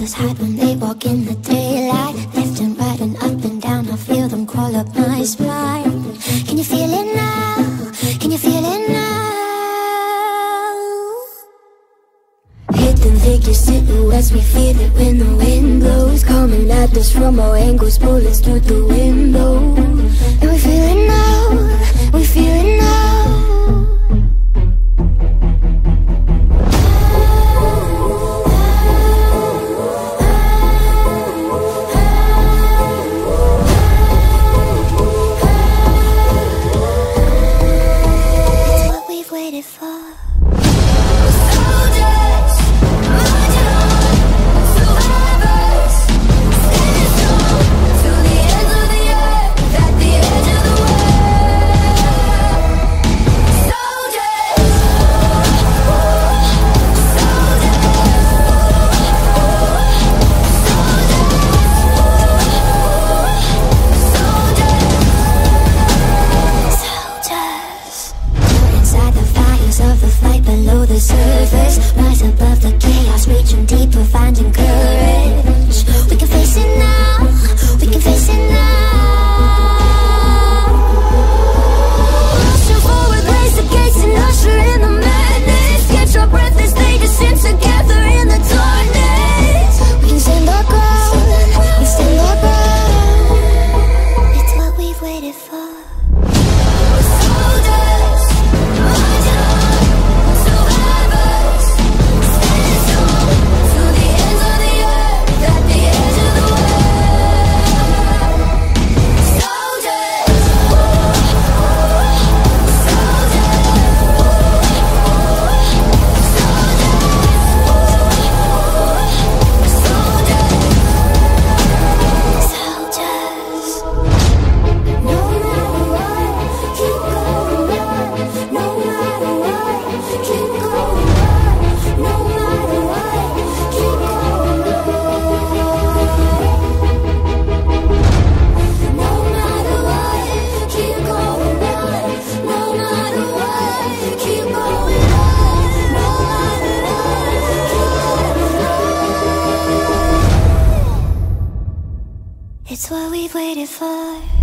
shadows hide when they walk in the daylight. Left and right and up and down, I feel them crawl up my spine. Can you feel it now? Can you feel it now? Hidden figures, silhouettes, we feel it when the wind blows. Coming at us from all angles, bullets through the window. And we feel it now, we feel it now. It's what we've waited for.